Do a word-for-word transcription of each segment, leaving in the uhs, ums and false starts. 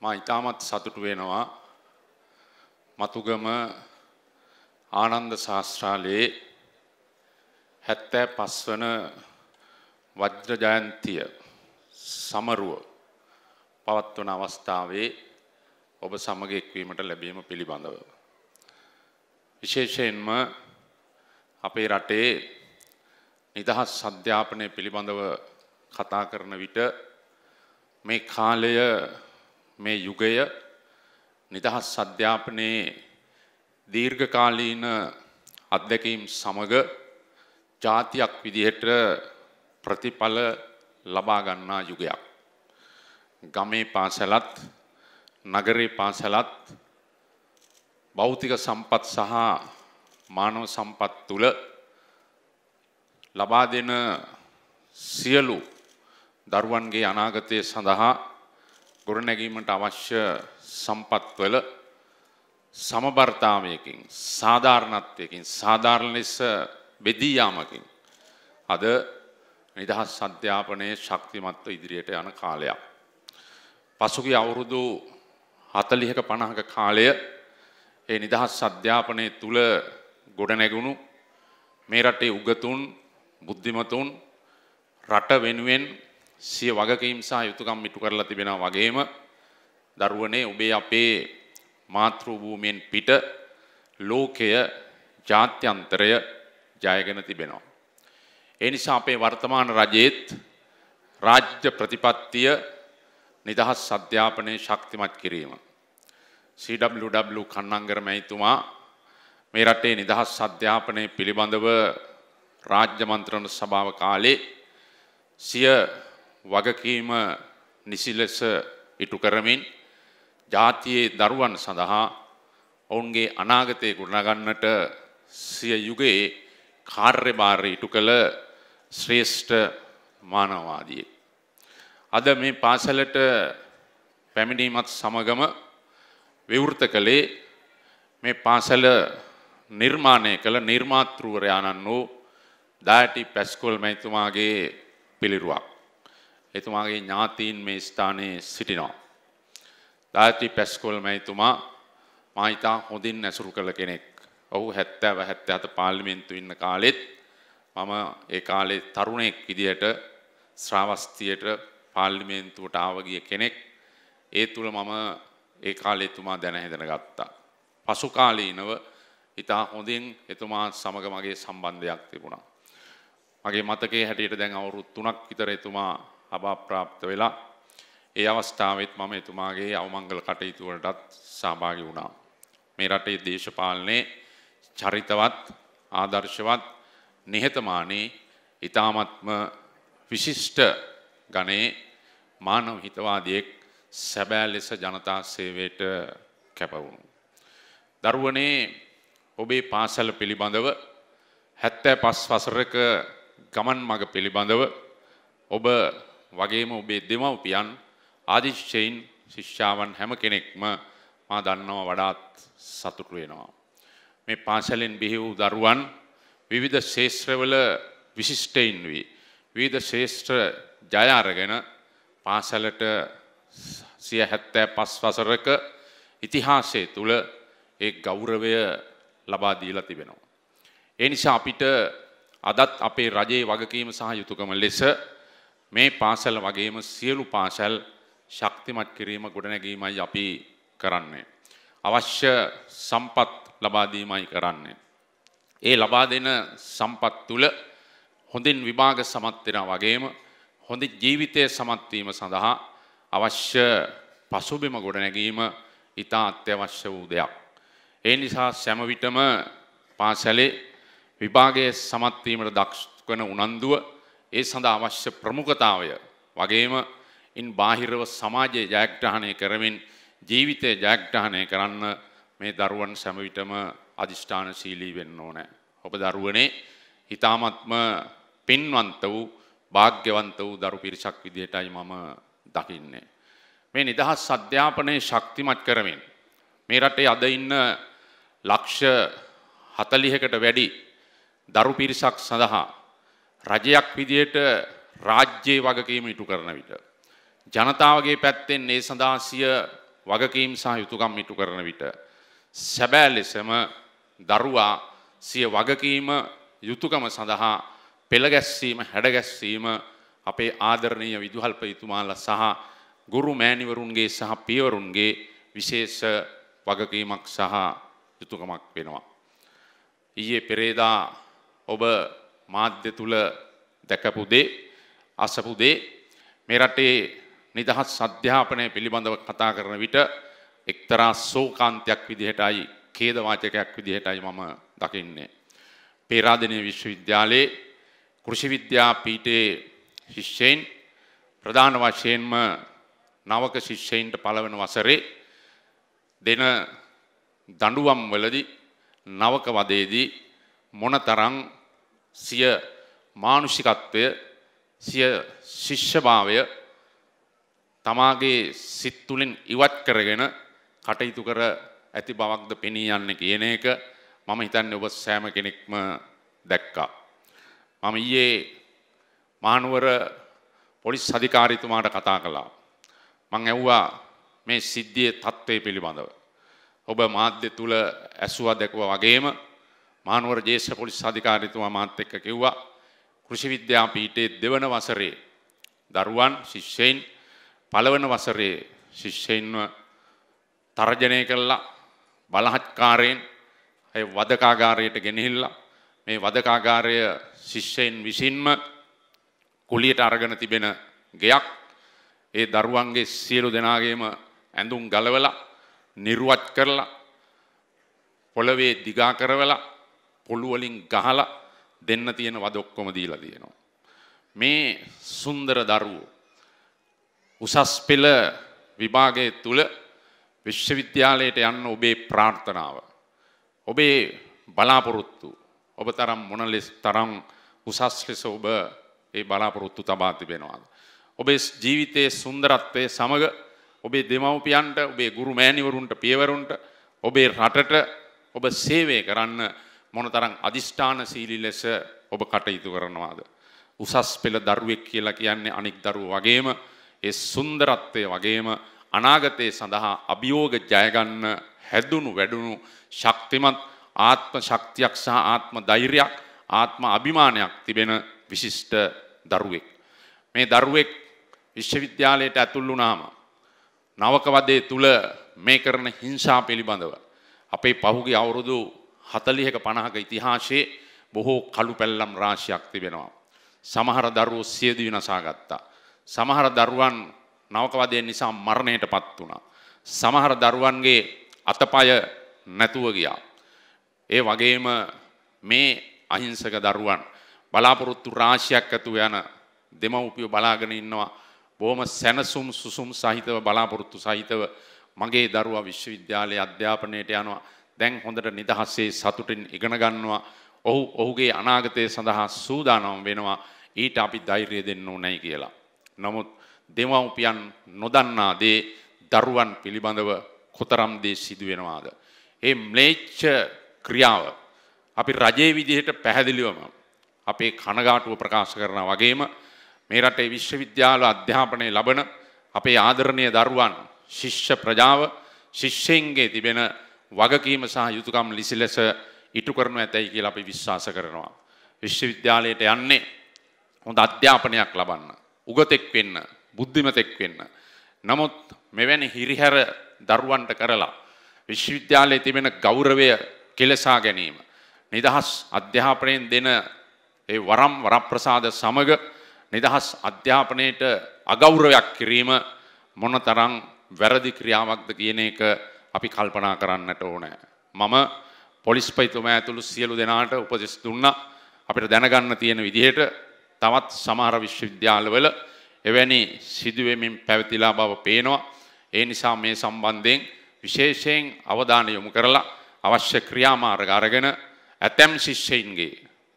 මා ඉතාමත් සතුටු වෙනවා මතුගම ආනන්ද ශාස්ත්‍රාලයේ හැත්තෑ පස් වන වජ්‍ර ජයන්තිය සමරුව පවත්වන අවස්ථාවේ ඔබ සමග එක්වීමට ලැබීම පිළිබඳව විශේෂයෙන්ම අපේ රටේ නිදහස් අධ්‍යාපනය පිළිබඳව කතා කරන විට මේ කාලය මේ යුගය නිදහස් අධ්‍යාපනයේ දීර්ඝකාලීන අත්දැකීම් සමග ජාතියක් විදිහට ප්‍රතිඵල ලබා ගන්නා යුගයක්. ගමේ පාසලත් නගරේ පාසලත් භෞතික සම්පත් සහ මානව සම්පත් තුල ලබා දෙන සියලු දරුවන්ගේ අනාගතය සඳහා ගොඩනැගීමට අවශ්‍ය සම්පත්වල සමබරතාවයකින් සාධාරණත්වයකින් සාධාරණ ලෙස බෙදී යාමකින් අද නිදහස් අධ්‍යාපනයේ ශක්තිමත්ව ඉදිරියට යන කාලයක්. පසුගිය අවුරුදු හතළිහක පනහක කාලය ඒ නිදහස් අධ්‍යාපනයේ තුල ගොඩනැගුණු මේ රටේ උගතුන් බුද්ධිමතුන් රට වෙනුවෙන් සිය වගකීම් සහ යුතුකම් ඉටු කරලා තිබෙනවා වගේම දරුවනේ ඔබේ අපේ මාතෘ භූමියෙන් පිට ලෝකය ජාත්‍යන්තරය ජයගෙන තිබෙනවා. ඒ නිසා අපේ වර්තමාන රජයේත් රාජ්‍ය ප්‍රතිපත්තිය නිදහස් අධ්‍යාපනයේ ශක්තිමත් කිරීම. සී ඩබ්ලිව් ඩබ්ලිව් කන්නංගර මැතිතුමා මේ රටේ නිදහස් අධ්‍යාපනය පිළිබඳව රාජ්‍ය මන්ත්‍රණ සභාව කාලේ සිය වගකීම නිසි ලෙස ඉටු කරමින් ජාතියේ දරුවන් සඳහා ඔවුන්ගේ අනාගතය ගොඩනගන්නට සිය යුගයේ කාර්යභාරය ඉටු කළ ශ්‍රේෂ්ඨ මානවවාදියෙක්. අද මේ පාසලට පැමිණීමත් සමගම විවෘත කළේ මේ පාසල නිර්මාණය කළ නිර්මාතෘවරයාණන් වූ දායටි පැස්කොල් මැතිතුමාගේ පිළිරුවක්. එතුමාගේ ඥාතීන් මේ ස්ථානයේ සිටිනවා. දායටි පැස්කොල් මැතිතුමා මා ඉතා හොඳින් ඇසුරු කළ කෙනෙක්. ඔහු හැත්තෑ හැත්තෑ හත පාර්ලිමේන්තුවේ ඉන්න කාලෙත් මම ඒ කාලේ තරුණයෙක් විදියට ශ්‍රාවස්තියට පාර්ලිමේන්තුවට ආව ගිය කෙනෙක්. ඒ තුල මම ඒ කාලේ එතුමා දැන හැඳන ගත්තා. පසු කාලීනව ඉතා හොඳින් එතුමා සමග මගේ සම්බන්ධයක් තිබුණා. මගේ මතකයේ හැටියට දැන් අවුරුදු තුනක් විතර එතුමා අභාප්‍රාප්ත වෙලා ඒ අවස්ථාවෙත් මම එතුමාගේ අවමංගල කටයුතු වලටත් සහභාගී වුණා. මේ රටේ දේශපාලනයේ චරිතවත් ආදර්ශවත් නිහතමානී ඊ타මත්ම විශිෂ්ට ගණයේ මානව හිතවාදියෙක් සැබෑ ලෙස ජනතා සේවයට කැප වුණු. දරුවනේ ඔබේ පාසල පිළිබඳව හැත්තෑ පස් වසරක ගමන් මඟ පිළිබඳව ඔබ වගේම ඔබේ දෙමව්පියන් ආදිශයෙන් ශිෂ්‍යාවන් හැම කෙනෙක්ම මා දන්නවා වඩාත් සතුටු වෙනවා. මේ පාසලෙන් බිහි වූ දරුවන් විවිධ ශාස්ත්‍රවල විශිෂ්ටයින් වී විවිධ ශාස්ත්‍ර ජය අරගෙන පාසලට සිය හැත්තෑ පස් වසරක ඉතිහාසය තුල ඒ ගෞරවය ලබා දීලා තිබෙනවා. ඒ නිසා අපිට අදත් අපේ රජයේ වගකීම සහ යුතුයකම ලෙස මේ පාසල වගේම සියලු පාසල් ශක්තිමත් කිරීම ගොඩනැගීමයි අපි කරන්නේ. අවශ්‍ය සම්පත් ලබා දීමයි කරන්නේ. ඒ ලබා දෙන සම්පත් තුල හොඳින් විභාග සමත් වෙනා වගේම හොඳ ජීවිතය සමත් වීම සඳහා අවශ්‍ය පසුබිම ගොඩනැගීම ඉතා අත්‍යවශ්‍ය වූ දෙයක්. ඒ නිසා සෑම විටම පාසලේ විභාගයේ සමත් වීමට දක්ෂ වන උනන්දුව ඒ සඳහා අවශ්‍ය ප්‍රමුඛතාවය වගේම ඉන් බාහිරව සමාජයේ ජයග්‍රහණය කරමින් ජීවිතය ජයග්‍රහණය කරන්න මේ දරුවන් සෑම විටම අදිෂ්ඨානශීලී වෙන්න ඕනේ. ඔබ දරුවනේ ඊ타මත්ම පින්වන්ත වූ වාග්යවන්ත වූ දරු පිරිසක් විදියටයි මම දකින්නේ. මේ නිදහස් අධ්‍යාපනයේ ශක්තිමත් කරමින් මේ රටේ අද ඉන්න ලක්ෂ හතළිහකට වැඩි දරු පිරිසක් සඳහා රජයක් විදියට රාජ්‍යයේ වගකීම ඉටු කරන විට ජනතාවගේ පැත්තෙන් ඒ සඳහා සිය වගකීම් සහ යුතුකම් ඉටු කරන විට සැබෑ ලෙසම දරුවා සිය වගකීම යුතුකම සඳහා පෙළගැස්වීම හැඩගැස්වීම අපේ ආදරණීය විදුහල්පතිතුමාලා සහ ගුරු මෑණිවරුන්ගේ සහ පියවරුන්ගේ විශේෂ වගකීමක් සහ යුතුකමක් වෙනවා. ඊයේ පෙරේදා ඔබ මාධ්‍ය තුල දැකපු දේ අසපු දේ මේ රටේ නිදහස් අධ්‍යාපනය පිළිබඳව කතා කරන විට එක්තරා ශෝකාන්තයක් විදිහටයි ඛේද වාචකයක් විදිහටයි මම දකින්නේ. පේරාදෙණිය විශ්වවිද්‍යාලයේ කෘෂි විද්‍යා පීඨයේ ශිෂ්‍යයින් ප්‍රධාන වශයෙන්ම නවක ශිෂ්‍යයින්ට පළවන වසරේ දෙන දඬුවම් වලදී නවක වදයේදී මොනතරම් සිය මානුෂිකත්වය සිය ශිෂ්‍යභාවය තමාගේ සිත් තුළින් ඉවත් කරගෙන කටයුතු කර ඇති බවක්ද පෙනී යන්නේ කියන එක මම හිතන්නේ ඔබ සෑම කෙනෙක්ම දැක්කා. මම ඊයේ මහනුවර පොලිස් අධිකාරීතුමාට කතා කළා. මම ඇහුවා මේ සිද්ධියේ තත්ත්වය පිළිබඳව. ඔබ මාධ්‍ය තුල ඇසුවා දැකුවා වගේම මහනුවර ජ්‍යෙෂ්ඨ පොලිස් අධිකාරීතුමා මාත් එක්ක කිව්වා කෘෂි විද්‍යා පීඨයේ දෙවන වසරේ දරුවන් ශිෂ්‍යයින් පළවන වසරේ ශිෂ්‍යයින්ව තර්ජනය කළා බලහත්කාරයෙන් ඒ වදකාගාරයට ගෙනහිල්ලා මේ වදකාගාරය ශිෂ්‍යයින් විසින්ම කුලියට අරගෙන තිබෙන ගෙයක් ඒ දරුවන්ගේ සියලු දෙනාගේම ඇඳුම් ගලවලා නිර්වත් කරලා පොළවේ දිගා කරවලා පොළු වලින් ගහලා දෙන්න තියෙන වද ඔක්කොම දීලා තියෙනවා. මේ සුන්දර දරුවෝ උසස් පෙළ විභාගයේ තුල විශ්වවිද්‍යාලයට යන්න ඔබේ ප්‍රාර්ථනාව ඔබේ බලාපොරොත්තු ඔබ තරම් මොන ලෙස තරම් උසස් ලෙස ඔබ ඒ බලාපොරොත්තු තබා තිබෙනවාද? ඔබේ ජීවිතයේ සුන්දරත්වයේ සමග ඔබේ දෙමව්පියන්ට ඔබේ ගුරු මෑණිවරුන්ට පියවරුන්ට ඔබේ රටට ඔබ සේවය කරන්න මොනතරම් අදිෂ්ඨානශීලී ලෙස ඔබ කටයුතු කරනවාද? උසස් පෙළ දරුවෙක් කියලා කියන්නේ අනික් දරුවෝ වගේම ඒ සුන්දරත්වය වගේම අනාගතයේ සඳහා අභියෝග ජය ගන්න හැදුණු වැඩුණු ශක්තිමත් ආත්ම ශක්තියක් සහ ආත්ම ධෛර්යයක් ආත්ම අභිමානයක් තිබෙන විශිෂ්ට දරුවෙක්. මේ දරුවෙක් විශ්වවිද්‍යාලයට ඇතුල් වුණාම නවක වදයේ තුල මේ කරන හිංසා පිළිබඳව අපේ පහුගිය අවුරුදු හතළිහක පනහක ඉතිහාසයේ බොහෝ කළු පැල්ලම් රාශියක් තිබෙනවා. සමහර දරුවෝ සියදි විනාශා ගත්තා. සමහර දරුවන් නවක වදය නිසා මරණයට පත් වුණා. සමහර දරුවන්ගේ අතපය නැතුව ගියා. ඒ වගේම මේ අහිංසක දරුවන් බලාපොරොත්තු රාශියක් ඇතුව යන දෙමව්පියෝ බලාගෙන ඉන්නවා. බොහොම සැනසුම් සුසුම් සහිතව බලාපොරොත්තු සහිතව මගේ දරුවා විශ්වවිද්‍යාලයේ අධ්‍යාපනයට යනවා. දැන් හොඳට නිදහසේ සතුටින් ඉගෙන ගන්නවා. ඔහු ඔහුගේ අනාගතය සඳහා සූදානම් වෙනවා. ඊට අපි ධෛර්යය දෙන්න ඕනයි කියලා. නමුත් දෙමව්පියන් නොදන්නා දේ දරුවන් පිළිබඳව කොතරම් දේ සිදු වෙනවාද? ඒ ම්ලේච්ඡ ක්‍රියාව අපි රජයේ විදිහට පැහැදිලිවම අපේ කනගාටුව ප්‍රකාශ කරනා වගේම මේ රටේ විශ්වවිද්‍යාල අධ්‍යාපනය ලබන අපේ ආදරණීය දරුවන් ශිෂ්‍ය ප්‍රජාව ශිෂ්‍යයින්ගේ තිබෙන වගකීම සහ යුතුකම් ලිසි ලෙස ඉටු කරනු ඇතැයි කියලා අපි විශ්වාස කරනවා. විශ්වවිද්‍යාලයට යන්නේ හොඳ අධ්‍යාපනයක් ලබන්න, උගතෙක් වෙන්න, බුද්ධිමතෙක් වෙන්න. නමුත් මෙවැනි හිරිහැර දරුවන්ට කරලා විශ්වවිද්‍යාලයේ තිබෙන ගෞරවය කෙලසා ගැනීම, නිදහස් අධ්‍යාපනයෙන් දෙන ඒ වරම් වරප්‍රසාද සමග නිදහස් අධ්‍යාපනයට අගෞරවයක් කිරීම මොනතරම් වැරදි ක්‍රියාවක්ද කියන එක අපි කල්පනා කරන්නට ඕනේ. මම පොලිස්පතිතුමා ඇතුළු සියලු දෙනාට උපදෙස් දුන්නා අපිට දැනගන්න තියෙන විදිහට තවත් සමහර විශ්වවිද්‍යාලවල එවැනි සිදුවෙමින් පැවතිලා බව පේනවා. ඒ නිසා මේ සම්බන්ධයෙන් විශේෂයෙන් අවධානය යොමු කරලා අවශ්‍ය ක්‍රියාමාර්ග අරගෙන ඇතැම් ශිෂ්‍යයින්ගේ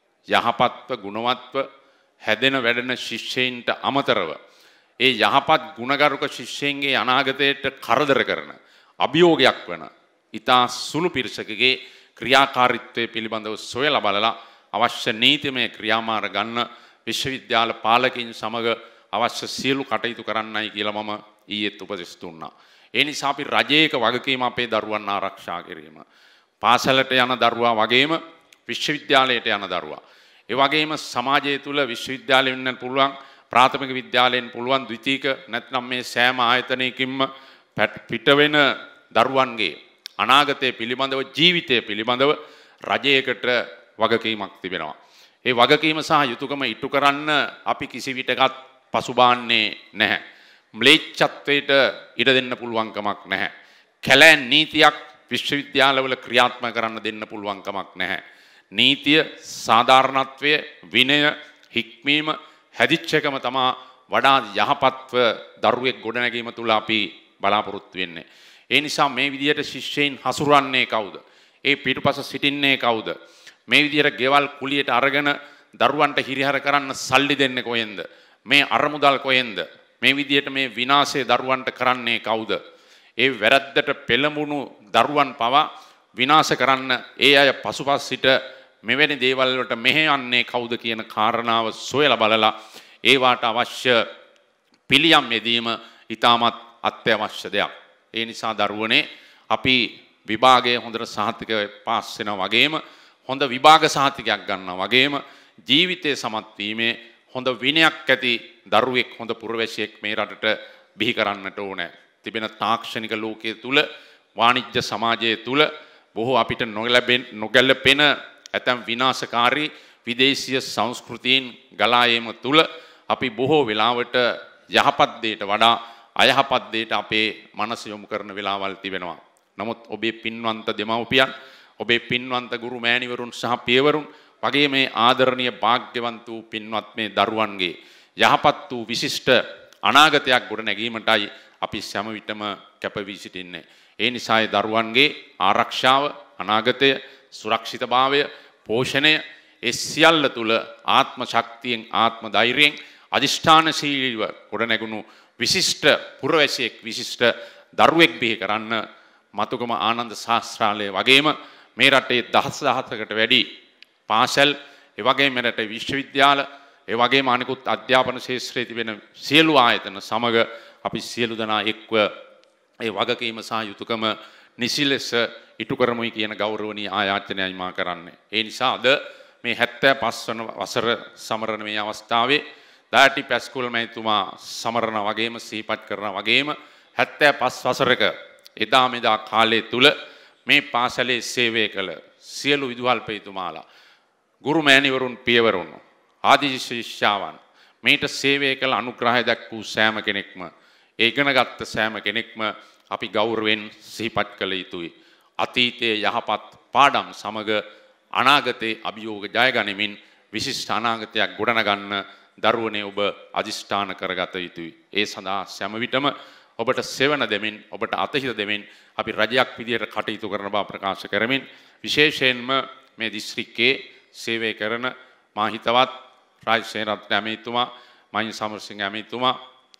යහපත්ව ගුණවත්ව හැදෙන වැඩෙන ශිෂ්‍යයින්ට අමතරව ඒ යහපත් ගුණගරුක ශිෂ්‍යයින්ගේ අනාගතයට කරදර කරන අභියෝගයක් වන ඉතා සුළු පිරිසකගේ ක්‍රියාකාරීත්වය පිළිබඳව සොයලා බලලා අවශ්‍ය නීතිමය ක්‍රියාමාර්ග ගන්න විශ්වවිද්‍යාල පාලකයින් සමග අවශ්‍ය සියලු කටයුතු කරන්නයි කියලා මම ඊයේත් උපදෙස් දුන්නා. ඒ නිසා අපි රජයක වගකීම අපේ දරුවන් ආරක්ෂා කිරීම. පාසලට යන දරුවා වගේම විශ්වවිද්‍යාලයට යන දරුවා. ඒ වගේම සමාජය තුළ විශ්වවිද්‍යාලෙ වෙන්න පුළුවන්, ප්‍රාථමික විද්‍යාලයෙන් පුළුවන්, ද්විතීක නැත්නම් මේ සෑම ආයතනයකින්ම පිට වෙන දරුවන්ගේ අනාගතය පිළිබඳව, ජීවිතය පිළිබඳව රජයකට වගකීමක් තිබෙනවා. ඒ වගකීම සහ යුතුයකම ඉටු කරන්න අපි කිසි විටකත් පසුබාන්නේ නැහැ. ම්ලේච්ඡත්වයට ඉඩ දෙන්න පුළුවන් කමක් නැහැ. කැලෑන් නීතියක් විශ්වවිද්‍යාලවල ක්‍රියාත්මක කරන්න දෙන්න පුළුවන් කමක් නැහැ. නීතිය, සාධාරණත්වය, විනය, හික්මීම, හැදිච්චකම තමා වඩා යහපත්ව දරුවෙක් ගොඩනැගීම තුළ අපි බලාපොරොත්තු වෙන්නේ. ඒ නිසා මේ විදියට ශිෂ්‍යයින් හසුරන්නේ කවුද? ඒ පිටුපස සිටින්නේ කවුද? මේ විදියට ගෙවල් කුලියට අරගෙන දරුවන්ට හිරිහැර කරන්න සල්ලි දෙන්නේ කොහෙන්ද? මේ අරමුදල් කොහෙන්ද? මේ විදියට මේ විනාශය දරුවන්ට කරන්නේ කවුද? ඒ වැරද්දට පෙළඹුණු දරුවන් පවා විනාශ කරන්න ඒ අය පසුපස් සිට මෙවැනි දේවල් වලට මෙහෙයන්නේ කවුද කියන කාරණාව සොයලා බලලා ඒවට අවශ්‍ය පිළියම් යෙදීම ඉතාමත් අත්‍යවශ්‍ය දෙයක්. ඒ නිසා දරුවනේ අපි විභාගයේ හොඳට සහතික පාස් වෙනා වගේම හොඳ විභාග සහතිකයක් ගන්නවා වගේම ජීවිතයේ සමත් වීමේ හොඳ විනයක් ඇති දරුවෙක්, හොඳ පුරවැසියෙක් මේ රටට බිහි කරන්නට ඕනේ. තිබෙන තාක්ෂණික ලෝකයේ තුල, වාණිජ්‍ය සමාජයේ තුල බොහෝ අපිට නොගැලපෙන ඇතම් විනාශකාරී විදේශීය සංස්කෘතීන් ගලා ඒම තුල අපි බොහෝ වෙලාවට යහපත් දෙයට වඩා අයහපත් දෙයට අපේ මනස යොමු කරන වෙලාවල් තිබෙනවා. නමුත් ඔබේ පින්වන්ත දෙමව්පියන්, ඔබේ පින්වන්ත ගුරු මෑණිවරුන් සහ පියවරුන් වගේ මේ ආදරණීය වාග්යවන්ත වූ පින්වත් මේ දරුවන්ගේ යහපත් වූ විශිෂ්ට අනාගතයක් ගොඩ නැගීමටයි අපි සෑම විටම කැප වී සිටින්නේ. ඒ නිසා ඒ දරුවන්ගේ ආරක්ෂාව, අනාගතය, සුරක්ෂිතභාවය, පෝෂණය ඒ සියල්ල තුල ආත්ම ශක්තියෙන්, ආත්ම ධෛර්යයෙන් අදිෂ්ඨානශීලීව ගොඩ නැගුණු විශිෂ්ට පුරවැසියෙක්, විශිෂ්ට දරුවෙක් බිහි කරන්න මතුගම ආනන්ද ශාස්ත්‍රාලය වගේම මේ රටේ දහස් දහසකට වැඩි පාසල්, ඒ වගේම මේ රටේ විශ්වවිද්‍යාල, ඒ වගේම අනිකුත් අධ්‍යාපන ශාස්ත්‍රයේ තිබෙන සියලු ආයතන සමග අපි සියලු දෙනා එක්ව ඒ වගකීම සහ යුතුයකම නිසි ලෙස ඉටු කරමුයි කියන ගෞරවනීය ආයාචනයයි මා කරන්නේ. ඒ නිසා අද මේ හැත්තෑ පස් වන වසර සමරන මේ අවස්ථාවේ දාටි පැස්කුල් මැතිතුමා සමරන වගේම සිහිපත් කරන වගේම හැත්තෑ පස් වසරක එදා මෙදා කාලය තුල මේ පාසලේ සේවය කළ සියලු විදුහල්පතිතුමාලා, ගුරු මෑණිවරුන්, පියවරුන්, ආදී ශිෂ්‍යාවන්, මේට සේවය කළ අනුග්‍රහය දක්වූ සෑම කෙනෙක්ම, ඒ ඉගෙනගත්ත සෑම කෙනෙක්ම අපි ගෞරවයෙන් සිහිපත් කළ යුතුයි. අතීතයේ යහපත් පාඩම් සමග අනාගතයේ අභියෝග ජය ගනිමින් විශිෂ්ට අනාගතයක් ගොඩනගන්න දරුවනේ ඔබ අදිෂ්ඨාන කරගත යුතුයි. ඒ සඳහා සෑම විටම ඔබට සෙවණ දෙමින්, ඔබට අතහිත දෙමින් අපි රජයක් විදියට කටයුතු කරන බව ප්‍රකාශ කරමින්, විශේෂයෙන්ම මේ දිස්ත්‍රික්කයේ සේවය කරන මා හිතවත් රාජසේනරත්න ඇමතිතුමා, මහින් සමරසිංහ ඇමතිතුමා,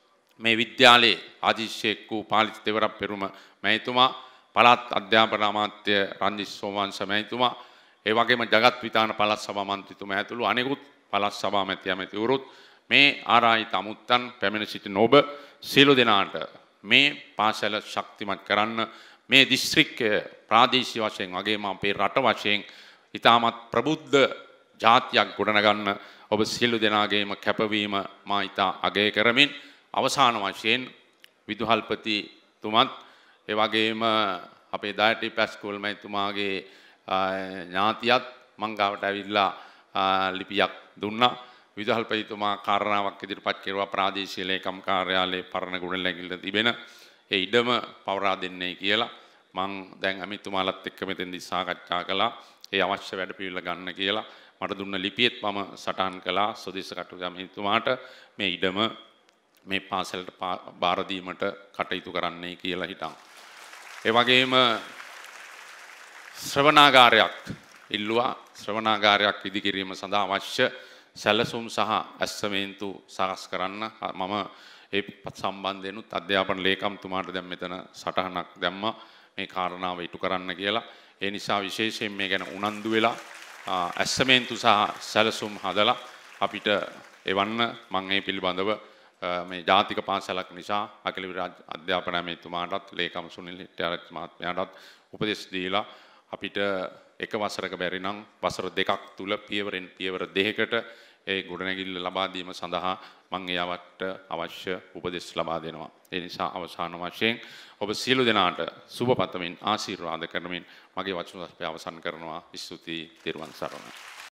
මේ විද්‍යාලයේ ආදිශේක් වූ පාලිත දෙවරම් පෙරුම මැතිතුමා, පළාත් අධ්‍යාපන අමාත්‍ය රන්දිස් සෝමවංශ මැතිතුමා, ඒ වගේම ජගත් විතාන පළාත් සභා මන්ත්‍රීතුමා ඇතුළු අනෙකුත් පළාත් සභා මැති ඇමතිවරුත්, මේ ආරායිත අමුත්තන් පැමිණ සිටින ඔබ සියලු දෙනාට මේ පාසල ශක්තිමත් කරන්න, මේ දිස්ත්‍රික්කය ප්‍රාදේශීය වශයෙන් වගේම අපේ රට වශයෙන් ඉතාමත් ප්‍රබුද්ධ ජාතියක් ගොඩනගන්න ඔබ සියලු දෙනාගේම කැපවීම මා ඉතා අගය කරමින්, අවසාන වශයෙන් විදුහල්පතිතුමත් ඒ වගේම අපේ දායටි පැස්කෝල් මැතිතුමාගේ ඥාතියත් මං ගාවට ඇවිල්ලා ලිපියක් දුන්නා. විදුහල්පතිතුමා කාරණාවක් ඉදිරිපත් කෙරුවා, ප්‍රාදේශීය ලේකම් කාර්යාලයේ පරණ ගුණනැගිල්ල තිබෙන ඒ ඉඩම පවරා දෙන්නේ කියලා. මං දැන් අමිතුමාලත් එක්ක මෙතෙන්දී සාකච්ඡා කළා ඒ අවශ්‍ය වැඩපිළිවෙල ගන්න කියලා. මට දුන්න ලිපියෙත් මම සටහන් කළා සොදිස්ස කටුගම අමිතුමාට මේ ඉඩම මේ පාසලට බාර දීමට කටයුතු කරන්නයි කියලා හිටන්. ඒ වගේම ශ්‍රවණාගාරයක් ඉල්ලුවා. ශ්‍රවණාගාරයක් ඉදිකිරීම සඳහා අවශ්‍ය සැලසුම් සහ ඇස්සමේන්තු සකස් කරන්න මම ඒ සම්බන්ධයෙන්ුත් අධ්‍යාපන ලේකම්තුමාට දැන් මෙතන සටහනක් දැම්මා මේ කාරණාව ඉටු කරන්න කියලා. ඒ නිසා විශේෂයෙන් මේ ගැන උනන්දු වෙලා ඇස්සමේන්තු සහ සැලසුම් හදලා අපිට එවන්න මම මේ පිළිබඳව මේ ජාතික පාසලක් නිසා අකිල විරාජ් අධ්‍යාපන ඇමතිතුමාටත් ලේකම් සුනිල් හෙට්ටිආරච්චි මහත්මයාටත් උපදෙස් දීලා අපිට එක වසරක බැරි නම් වසර දෙකක් තුල පියවරෙන් පියවර දෙකකට ඒ ගොඩනැගිල්ල ලබා දීම සඳහා මම එයාට අවශ්‍ය උපදෙස් ලබා දෙනවා. ඒ නිසා අවසාන වශයෙන් ඔබ සියලු දෙනාට සුබ පතමින් ආශිර්වාද කරමින් මගේ වචන අවසන් කරනවා. ස්තුතියි. ත්වන් සරණයි.